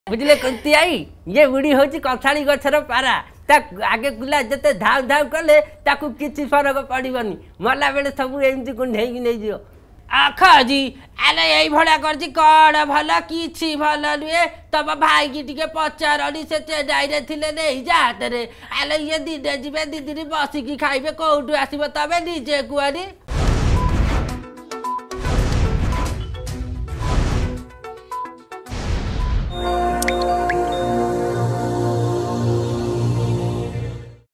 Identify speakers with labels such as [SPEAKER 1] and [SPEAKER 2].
[SPEAKER 1] बुझले कुंती आई ये बुढ़ी हूँ कछाड़ी गछर पारा आगे कुला जिते धाउ धाउ कले ताकू किसी फरक पड़ोनी मरला बेले सब एमती कुंडे नहीं जीव
[SPEAKER 2] खजी आले यही भड़ा करछि कड़ भल किछि भल नुहे तब भाई की टिके पचारनी से चेडाइरे थिले नहीं जाते रे आले ये दिने जीवे दी दिन बसिकी खाइबे कोउठु आसीबो तबे निजे कुआरी